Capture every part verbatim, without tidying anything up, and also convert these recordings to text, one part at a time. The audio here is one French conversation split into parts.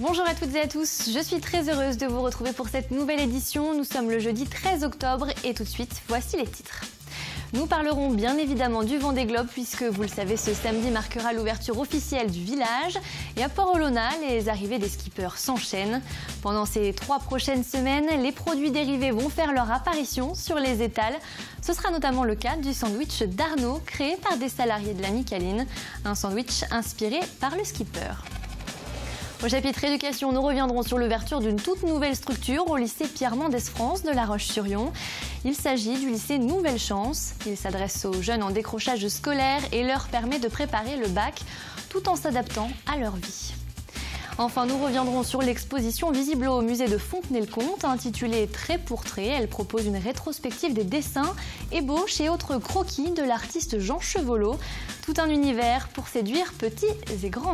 Bonjour à toutes et à tous, je suis très heureuse de vous retrouver pour cette nouvelle édition. Nous sommes le jeudi treize octobre et tout de suite, voici les titres. Nous parlerons bien évidemment du Vendée Globe puisque, vous le savez, ce samedi marquera l'ouverture officielle du village. Et à Port-Olona, les arrivées des skippers s'enchaînent. Pendant ces trois prochaines semaines, les produits dérivés vont faire leur apparition sur les étals. Ce sera notamment le cas du sandwich d'Arnaud, créé par des salariés de la Micaline. Un sandwich inspiré par le skipper. Au chapitre éducation, nous reviendrons sur l'ouverture d'une toute nouvelle structure au lycée Pierre Mendès France de La Roche-sur-Yon. Il s'agit du lycée Nouvelle Chance. Il s'adresse aux jeunes en décrochage scolaire et leur permet de préparer le bac tout en s'adaptant à leur vie. Enfin, nous reviendrons sur l'exposition visible au musée de Fontenay-le-Comte, intitulée Trait pour trait. Elle propose une rétrospective des dessins, ébauches et autres croquis de l'artiste Jean Chevolot. Tout un univers pour séduire petits et grands.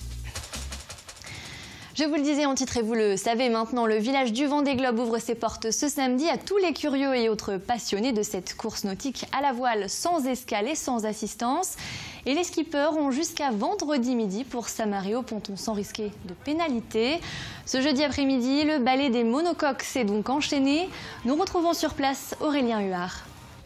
Je vous le disais en titre et vous le savez maintenant, le village du Vendée Globe ouvre ses portes ce samedi à tous les curieux et autres passionnés de cette course nautique à la voile sans escale et sans assistance. Et les skippers ont jusqu'à vendredi midi pour s'amarrer au ponton sans risquer de pénalité. Ce jeudi après-midi, le ballet des monocoques s'est donc enchaîné. Nous retrouvons sur place Aurélien Huard.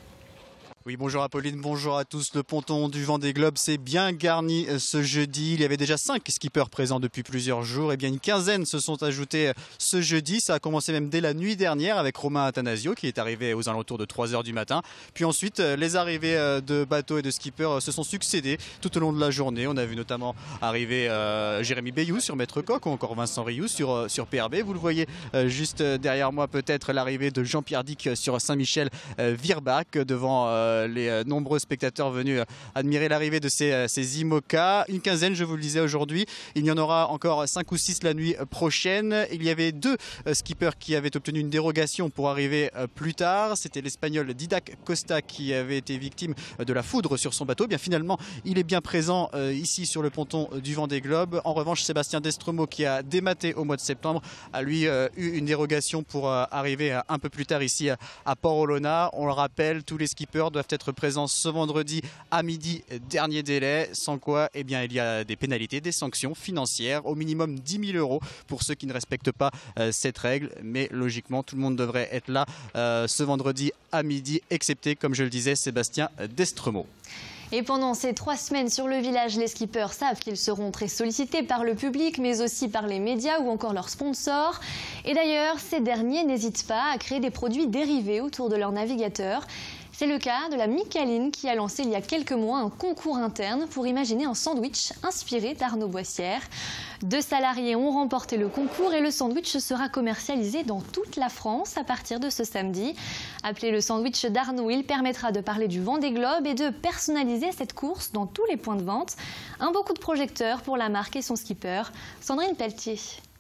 Oui, bonjour Apolline, bonjour à tous. Le ponton du Vendée Globe s'est bien garni ce jeudi. Il y avait déjà cinq skippers présents depuis plusieurs jours. Et bien une quinzaine se sont ajoutés ce jeudi. Ça a commencé même dès la nuit dernière avec Romain Athanasio qui est arrivé aux alentours de trois heures du matin. Puis ensuite, les arrivées de bateaux et de skippers se sont succédées tout au long de la journée. On a vu notamment arriver euh, Jérémy Bayou sur Maître Coq ou encore Vincent Rioux sur, sur P R B. Vous le voyez euh, juste derrière moi, peut-être l'arrivée de Jean-Pierre Dick sur Saint-Michel-Virbach devant euh, les nombreux spectateurs venus admirer l'arrivée de ces, ces IMOCA. Une quinzaine, je vous le disais aujourd'hui. Il y en aura encore cinq ou six la nuit prochaine. Il y avait deux skippers qui avaient obtenu une dérogation pour arriver plus tard. C'était l'Espagnol Didac Costa qui avait été victime de la foudre sur son bateau. Bien finalement, il est bien présent euh, ici sur le ponton du Vendée Globe. En revanche, Sébastien Destremaux, qui a dématé au mois de septembre, a lui euh, eu une dérogation pour euh, arriver euh, un peu plus tard ici à, à Port-Olona. On le rappelle, tous les skippers doivent être présents ce vendredi à midi, dernier délai, sans quoi eh bien, il y a des pénalités, des sanctions financières, au minimum dix mille euros pour ceux qui ne respectent pas euh, cette règle. Mais logiquement, tout le monde devrait être là euh, ce vendredi à midi, excepté, comme je le disais, Sébastien Destremaux. Et pendant ces trois semaines sur le village, les skippers savent qu'ils seront très sollicités par le public, mais aussi par les médias ou encore leurs sponsors. Et d'ailleurs, ces derniers n'hésitent pas à créer des produits dérivés autour de leurs navigateurs. C'est le cas de la Micaline qui a lancé il y a quelques mois un concours interne pour imaginer un sandwich inspiré d'Arnaud Boissière. Deux salariés ont remporté le concours et le sandwich sera commercialisé dans toute la France à partir de ce samedi. Appelé le sandwich d'Arnaud, il permettra de parler du Vendée Globe et de personnaliser cette course dans tous les points de vente. Un beau coup de projecteur pour la marque et son skipper, Sandrine Pelletier.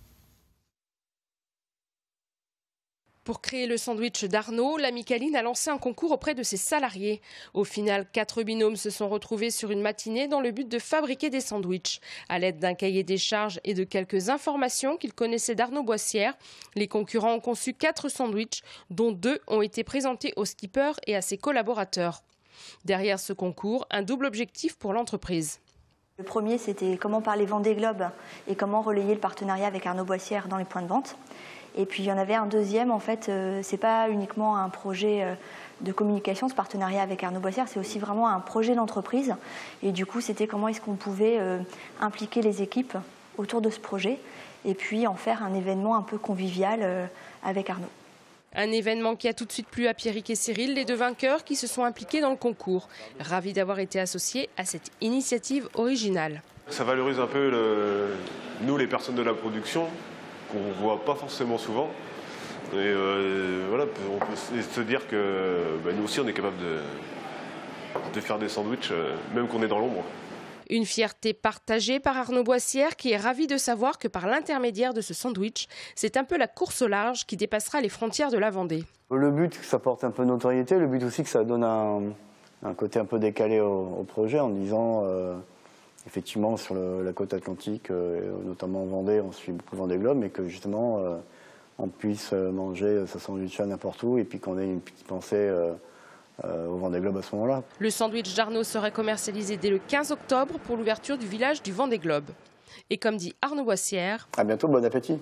Pour créer le sandwich d'Arnaud, la Micaline a lancé un concours auprès de ses salariés. Au final, quatre binômes se sont retrouvés sur une matinée dans le but de fabriquer des sandwichs. À l'aide d'un cahier des charges et de quelques informations qu'ils connaissaient d'Arnaud Boissière, les concurrents ont conçu quatre sandwichs, dont deux ont été présentés aux skippers et à ses collaborateurs. Derrière ce concours, un double objectif pour l'entreprise. Le premier, c'était comment parler Vendée Globe et comment relayer le partenariat avec Arnaud Boissière dans les points de vente. Et puis il y en avait un deuxième, en fait, euh, c'est pas uniquement un projet euh, de communication, ce partenariat avec Arnaud Boissière, c'est aussi vraiment un projet d'entreprise. Et du coup, c'était comment est-ce qu'on pouvait euh, impliquer les équipes autour de ce projet et puis en faire un événement un peu convivial euh, avec Arnaud. Un événement qui a tout de suite plu à Pierrick et Cyril, les deux vainqueurs qui se sont impliqués dans le concours. Ravis d'avoir été associés à cette initiative originale. Ça valorise un peu le... nous, les personnes de la production, qu'on ne voit pas forcément souvent. Et euh, voilà, on peut se dire que bah, nous aussi, on est capable de, de faire des sandwichs, euh, même qu'on est dans l'ombre. Une fierté partagée par Arnaud Boissière qui est ravi de savoir que par l'intermédiaire de ce sandwich, c'est un peu la course au large qui dépassera les frontières de la Vendée. Le but, c'est que ça porte un peu de notoriété. Le but aussi, que ça donne un, un côté un peu décalé au, au projet en disant, euh, effectivement, sur le, la côte atlantique, euh, notamment en Vendée, on suit beaucoup Vendée Globe, mais que justement, euh, on puisse manger sa sandwich à n'importe où et puis qu'on ait une petite pensée euh, euh, au Vendée Globe à ce moment-là. Le sandwich d'Arnaud serait commercialisé dès le quinze octobre pour l'ouverture du village du Vendée Globe. Et comme dit Arnaud Boissière... À bientôt, bon appétit.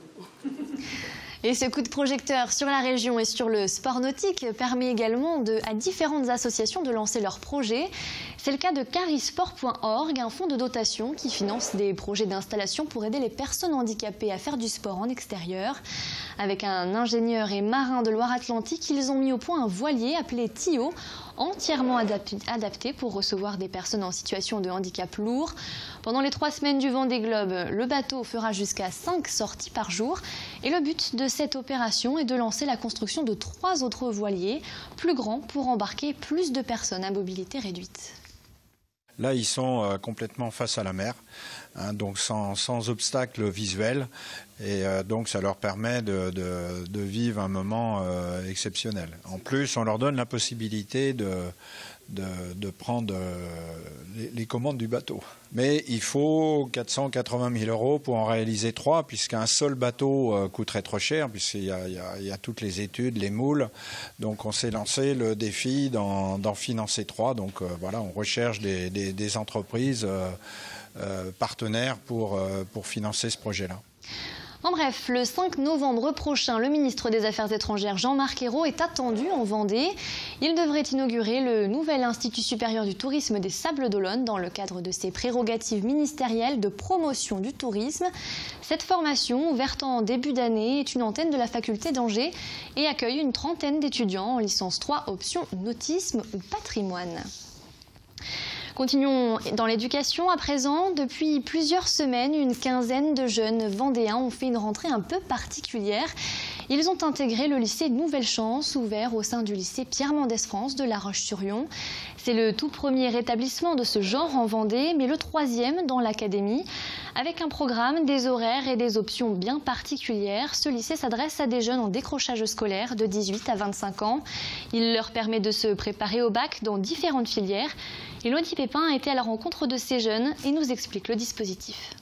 Et ce coup de projecteur sur la région et sur le sport nautique permet également de, à différentes associations de lancer leurs projets. C'est le cas de carisport point org, un fonds de dotation qui finance des projets d'installation pour aider les personnes handicapées à faire du sport en extérieur. Avec un ingénieur et marin de Loire-Atlantique, ils ont mis au point un voilier appelé Tio, entièrement adapté pour recevoir des personnes en situation de handicap lourd. Pendant les trois semaines du Vendée Globe, le bateau fera jusqu'à cinq sorties par jour. Et le but de cette opération est de lancer la construction de trois autres voiliers, plus grands pour embarquer plus de personnes à mobilité réduite. Là, ils sont euh, complètement face à la mer, hein, donc sans, sans obstacle visuel. Et euh, donc, ça leur permet de, de, de vivre un moment euh, exceptionnel. En plus, on leur donne la possibilité de, de, de prendre euh, les, les commandes du bateau. Mais il faut quatre cent quatre-vingt mille euros pour en réaliser trois, puisqu'un seul bateau euh, coûterait trop cher, puisqu'il y a, il y a, il y a toutes les études, les moules. Donc, on s'est lancé le défi d'en, d'en financer trois. Donc, euh, voilà, on recherche des, des, des entreprises euh, euh, partenaires pour, euh, pour financer ce projet-là. En bref, le cinq novembre prochain, le ministre des Affaires étrangères Jean-Marc Ayrault est attendu en Vendée. Il devrait inaugurer le nouvel Institut supérieur du tourisme des Sables d'Olonne dans le cadre de ses prérogatives ministérielles de promotion du tourisme. Cette formation, ouverte en début d'année, est une antenne de la faculté d'Angers et accueille une trentaine d'étudiants en licence trois option nautisme ou patrimoine. Continuons dans l'éducation à présent. Depuis plusieurs semaines, une quinzaine de jeunes vendéens ont fait une rentrée un peu particulière. Ils ont intégré le lycée Nouvelle Chance, ouvert au sein du lycée Pierre Mendès France de La Roche-sur-Yon. C'est le tout premier établissement de ce genre en Vendée, mais le troisième dans l'académie. Avec un programme, des horaires et des options bien particulières, ce lycée s'adresse à des jeunes en décrochage scolaire de dix-huit à vingt-cinq ans. Il leur permet de se préparer au bac dans différentes filières. Elodie Pépin a été à la rencontre de ces jeunes et nous explique le dispositif.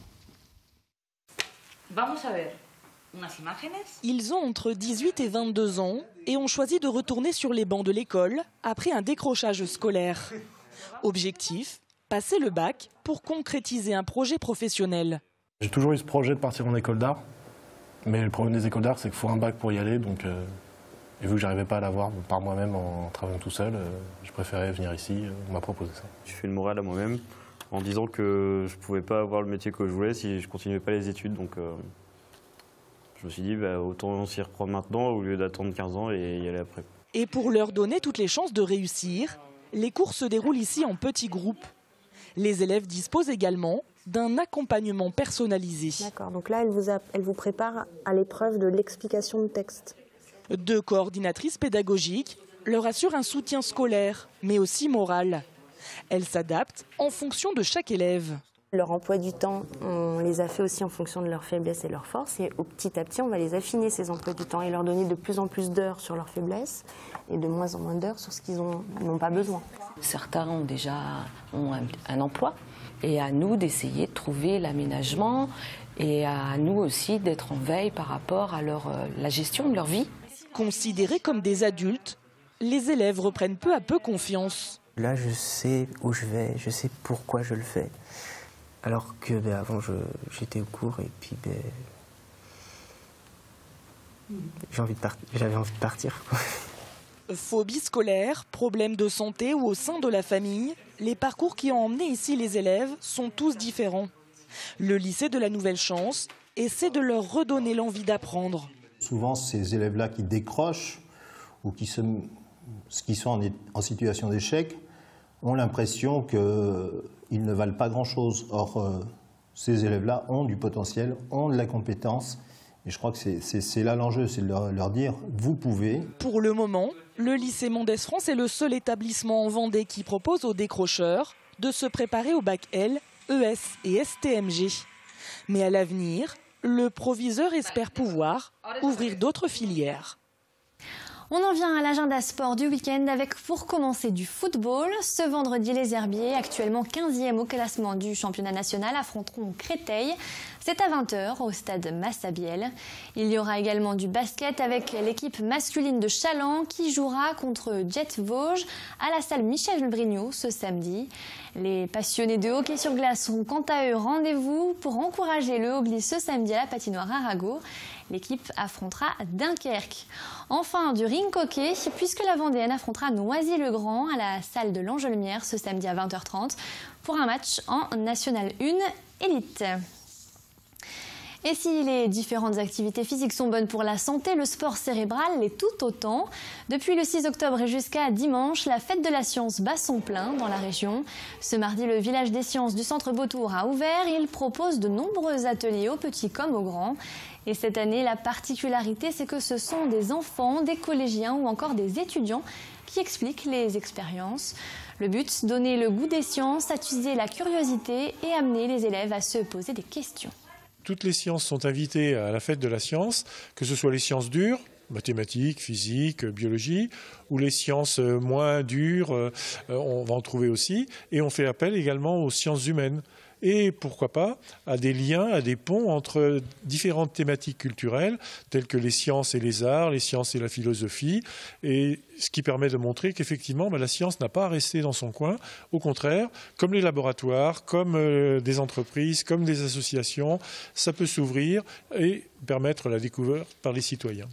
Ils ont entre dix-huit et vingt-deux ans et ont choisi de retourner sur les bancs de l'école après un décrochage scolaire. Objectif, passer le bac pour concrétiser un projet professionnel. J'ai toujours eu ce projet de partir en école d'art, mais le problème des écoles d'art, c'est qu'il faut un bac pour y aller, donc euh, et vu que j'arrivais pas à l'avoir par moi-même en travaillant tout seul, euh, je préférais venir ici, euh, on m'a proposé ça. Je fais le moral à moi-même en disant que je pouvais pas avoir le métier que je voulais si je continuais pas les études, donc euh, je me suis dit bah, autant s'y reprendre maintenant au lieu d'attendre quinze ans et y aller après. Et pour leur donner toutes les chances de réussir, les cours se déroulent ici en petits groupes. Les élèves disposent également d'un accompagnement personnalisé. D'accord, donc là, elle vous, a, elle vous prépare à l'épreuve de l'explication de texte. Deux coordinatrices pédagogiques leur assurent un soutien scolaire, mais aussi moral. Elles s'adaptent en fonction de chaque élève. Leur emploi du temps, on les a fait aussi en fonction de leurs faiblesses et leurs forces. Et au petit à petit, on va les affiner, ces emplois du temps, et leur donner de plus en plus d'heures sur leurs faiblesses et de moins en moins d'heures sur ce qu'ils n'ont pas besoin. Certains ont déjà ont un, un emploi. Et à nous d'essayer de trouver l'aménagement et à nous aussi d'être en veille par rapport à leur, la gestion de leur vie. Considérés comme des adultes, les élèves reprennent peu à peu confiance. Là, je sais où je vais, je sais pourquoi je le fais. Alors que ben, avant, j'étais au cours et puis ben, j'ai envie de part... j'avais envie de partir. Quoi. Phobie scolaire, problèmes de santé ou au sein de la famille, les parcours qui ont emmené ici les élèves sont tous différents. Le lycée de la Nouvelle Chance essaie de leur redonner l'envie d'apprendre. Souvent, ces élèves-là qui décrochent ou qui, se, qui sont en, en situation d'échec ont l'impression qu'ils ne valent pas grand-chose. Or, euh, ces élèves-là ont du potentiel, ont de la compétence. Et je crois que c'est là l'enjeu, c'est de leur, leur dire « vous pouvez ». Pour le moment, le lycée Mendès France est le seul établissement en Vendée qui propose aux décrocheurs de se préparer au bac L, E S et S T M G. Mais à l'avenir, le proviseur espère pouvoir ouvrir d'autres filières. On en vient à l'agenda sport du week-end avec pour commencer du football. Ce vendredi, les Herbiers, actuellement quinzième au classement du championnat national, affronteront Créteil. C'est à vingt heures au stade Massabielle. Il y aura également du basket avec l'équipe masculine de Chaland qui jouera contre Jet Vosges à la salle Michel Brignot ce samedi. Les passionnés de hockey sur glace ont quant à eux rendez-vous pour encourager le Haut-Glisse ce samedi à la patinoire Arago. L'équipe affrontera Dunkerque. Enfin, du rink hockey, puisque la Vendéenne affrontera Noisy-le-Grand à la salle de l'Angelmière ce samedi à vingt heures trente pour un match en National un Élite. Et si les différentes activités physiques sont bonnes pour la santé, le sport cérébral l'est tout autant. Depuis le six octobre et jusqu'à dimanche, la fête de la science bat son plein dans la région. Ce mardi, le village des sciences du centre Beautour a ouvert. Il propose de nombreux ateliers aux petits comme aux grands. Et cette année, la particularité, c'est que ce sont des enfants, des collégiens ou encore des étudiants qui expliquent les expériences. Le but, donner le goût des sciences, attiser la curiosité et amener les élèves à se poser des questions. Toutes les sciences sont invitées à la fête de la science, que ce soit les sciences dures, mathématiques, physique, biologie, ou les sciences moins dures, on va en trouver aussi. Et on fait appel également aux sciences humaines. Et pourquoi pas à des liens, à des ponts entre différentes thématiques culturelles, telles que les sciences et les arts, les sciences et la philosophie, et ce qui permet de montrer qu'effectivement, bah, la science n'a pas à rester dans son coin. Au contraire, comme les laboratoires, comme euh, des entreprises, comme des associations, ça peut s'ouvrir et permettre la découverte par les citoyens.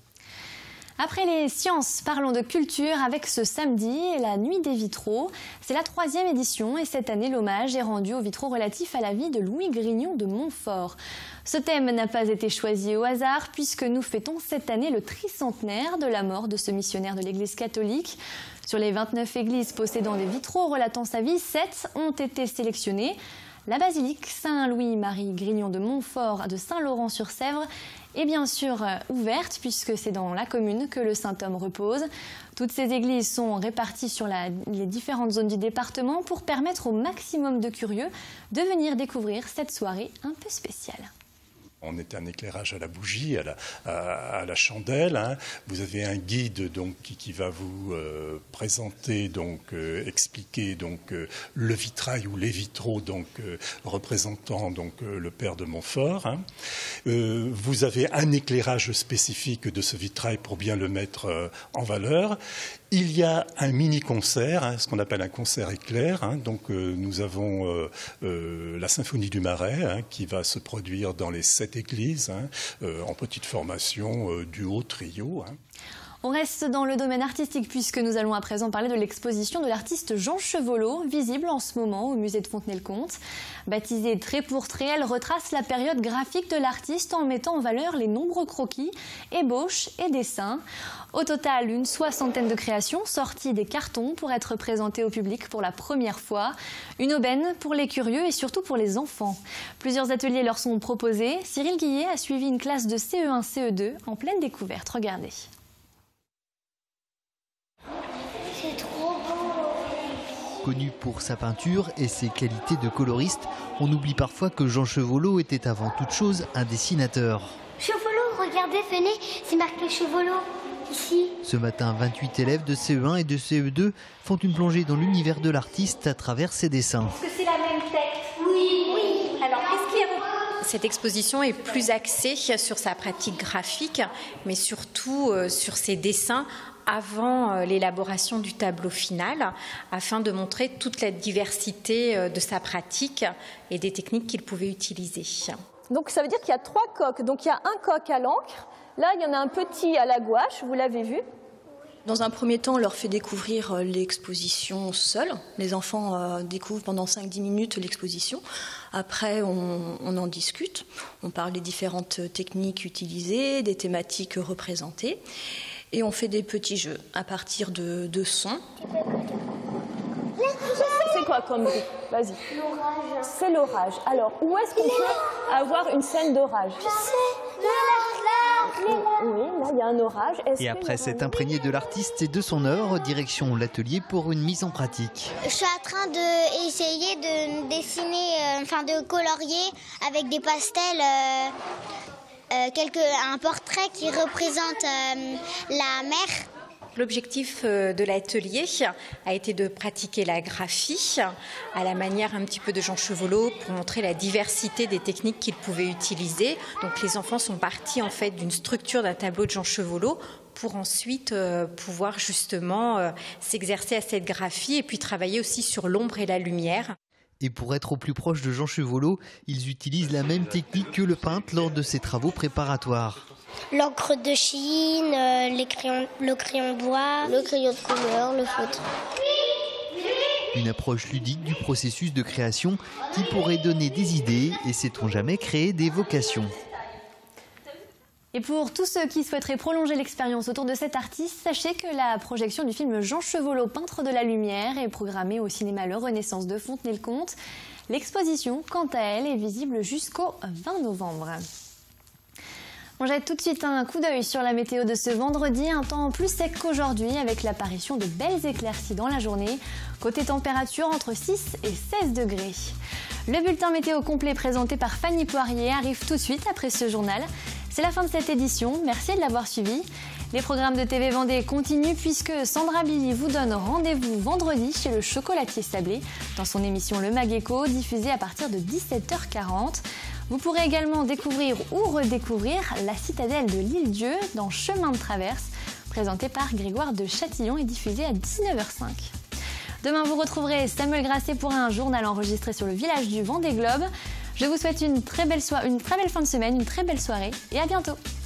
Après les sciences, parlons de culture avec ce samedi, la Nuit des vitraux. C'est la troisième édition et cette année, l'hommage est rendu aux vitraux relatifs à la vie de Louis Grignon de Montfort. Ce thème n'a pas été choisi au hasard puisque nous fêtons cette année le tricentenaire de la mort de ce missionnaire de l'Église catholique. Sur les vingt-neuf églises possédant des vitraux relatant sa vie, sept ont été sélectionnées. La basilique Saint-Louis-Marie Grignon de Montfort de Saint-Laurent-sur-Sèvre est bien sûr ouverte puisque c'est dans la commune que le Saint-Homme repose. Toutes ces églises sont réparties sur la, les différentes zones du département pour permettre au maximum de curieux de venir découvrir cette soirée un peu spéciale. On est un éclairage à la bougie, à la, à, à la chandelle. Hein. Vous avez un guide donc, qui, qui va vous euh, présenter, donc, euh, expliquer donc, euh, le vitrail ou les vitraux donc, euh, représentant donc, euh, le père de Montfort. Hein. Euh, vous avez un éclairage spécifique de ce vitrail pour bien le mettre euh, en valeur. Il y a un mini-concert, hein, ce qu'on appelle un concert éclair. Hein. Donc, euh, nous avons euh, euh, la Symphonie du Marais hein, qui va se produire dans les sept églises, hein, euh, en petite formation, euh, duo, trio. Hein. On reste dans le domaine artistique puisque nous allons à présent parler de l'exposition de l'artiste Jean Chevolot, visible en ce moment au musée de Fontenay-le-Comte. Baptisée Trait pour Trait, elle retrace la période graphique de l'artiste en mettant en valeur les nombreux croquis, ébauches et dessins. Au total, une soixantaine de créations sorties des cartons pour être présentées au public pour la première fois. Une aubaine pour les curieux et surtout pour les enfants. Plusieurs ateliers leur sont proposés. Cyril Guillet a suivi une classe de C E un C E deux en pleine découverte. Regardez. C'est trop beau. Connu pour sa peinture et ses qualités de coloriste, on oublie parfois que Jean Chevolot était avant toute chose un dessinateur. Chevolot, regardez, venez, c'est marqué Chevolot, ici. Ce matin, vingt-huit élèves de C E un et de C E deux font une plongée dans l'univers de l'artiste à travers ses dessins. Est-ce que c'est la même tête? Oui. Oui. Alors, qu'est-ce qu'il y a? Cette exposition est plus axée sur sa pratique graphique, mais surtout euh, sur ses dessins avant l'élaboration du tableau final, afin de montrer toute la diversité de sa pratique et des techniques qu'il pouvait utiliser. Donc ça veut dire qu'il y a trois coques. Donc il y a un coq à l'encre, là il y en a un petit à la gouache, vous l'avez vu. Dans un premier temps, on leur fait découvrir l'exposition seule. Les enfants euh, découvrent pendant cinq à dix minutes l'exposition. Après, on, on en discute. On parle des différentes techniques utilisées, des thématiques représentées. Et on fait des petits jeux à partir de, de sons. C'est quoi comme bruit? Vas-y. L'orage. C'est l'orage. Alors, où est-ce qu'on peut avoir une scène d'orage? Je sais. Là, là, là. Oui, là, il y a un orage. Et après s'être imprégné de l'artiste et de son œuvre, direction l'atelier pour une mise en pratique. Je suis en train d'essayer de dessiner, euh, enfin de colorier avec des pastels. Euh... Euh, quelque, un portrait qui représente euh, la mer. l'objectif de l'atelier a été de pratiquer la graphie à la manière un petit peu de Jean Chevolo pour montrer la diversité des techniques qu'il pouvait utiliser. Donc les enfants sont partis en fait d'une structure d'un tableau de Jean Chevolo pour ensuite euh, pouvoir justement euh, s'exercer à cette graphie et puis travailler aussi sur l'ombre et la lumière. Et pour être au plus proche de Jean Chevolo, ils utilisent la même technique que le peintre lors de ses travaux préparatoires. L'encre de Chine, euh, les crayons, le crayon de bois, le crayon de couleur, le feutre. Une approche ludique du processus de création qui pourrait donner des idées et, sait-on jamais, créer des vocations. Et pour tous ceux qui souhaiteraient prolonger l'expérience autour de cet artiste, sachez que la projection du film Jean Chevolo, peintre de la lumière, est programmée au cinéma Le Renaissance de Fontenay-le-Comte. L'exposition, quant à elle, est visible jusqu'au vingt novembre. On jette tout de suite un coup d'œil sur la météo de ce vendredi, un temps plus sec qu'aujourd'hui avec l'apparition de belles éclaircies dans la journée. Côté température, entre six et seize degrés. Le bulletin météo complet présenté par Fanny Poirier arrive tout de suite après ce journal. C'est la fin de cette édition, merci de l'avoir suivi. Les programmes de T V Vendée continuent puisque Sandra Billy vous donne rendez-vous vendredi chez le chocolatier Sablé dans son émission Le Mageco, diffusée à partir de dix-sept heures quarante. Vous pourrez également découvrir ou redécouvrir la citadelle de l'Île-Dieu dans Chemin de Traverse, présenté par Grégoire de Châtillon et diffusé à dix-neuf heures cinq. Demain, vous retrouverez Samuel Grasset pour un journal enregistré sur le village du Vendée Globe. Je vous souhaite une très belle, so- une très belle fin de semaine, une très belle soirée et à bientôt.